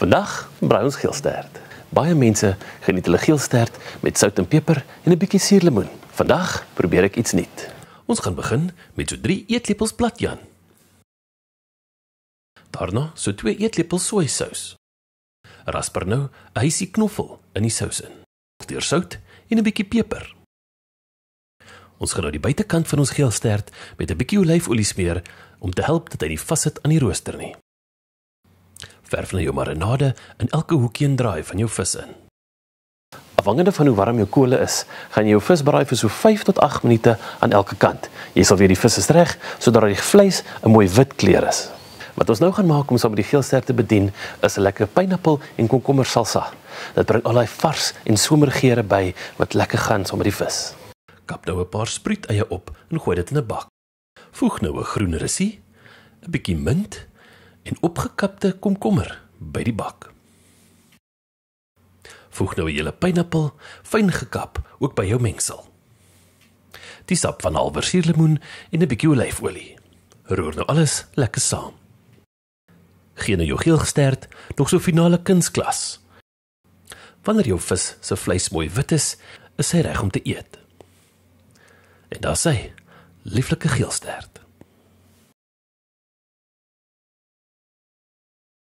Vandag braai ons geelstert. Baie mense geniet hulle geelstert met sout en peper en 'n bietjie suurlemoen. Vandag probeer ek iets nuut. Ons gaan begin met so 3 eetlepels platjan. Daarna so 2 eetlepels sojasaus. Rasper nou 'n huisie knoffel in die sous in. Deur sout en 'n bietjie peper. Ons gaan nou die buitekant van ons geelstert met 'n bietjie olyfolie smeer om te help dat hy nie vassit aan die rooster nie. Verf nou jou marinade in elke hoekie en draai van jou vis in. Afhangende van hoe warm jou kole is, gaan jy jou vis braai vir so 5 tot 8 minute aan elke kant. Jy sal weer die vis reg, sodat die vleis 'n mooi wit kleur is. Wat ons nou gaan maak om saam met die geelstert te bedien, is 'n lekker pineappel en komkommer salsa. Dit bring al daai vars en somergeure by wat lekker gaan saam met die vis. Kap nou 'n paar spruiteie op en gooi dit in 'n bak. Voeg nou 'n groen russie, 'n bietjie mint en opgekapte komkommer by die bak. Voeg nou 'n hele pineappel, fyn gekap, ook by jou mengsel. Die sap van 'n halwe suurlemoen en 'n bietjie olyfolie. Roer nou alles lekker saam. Gee nou jou geelstert nog so finale kunsklas. Wanneer jou vis se vleis mooi wit is hy reg om te eet. En daar sê, lieflike geelstert.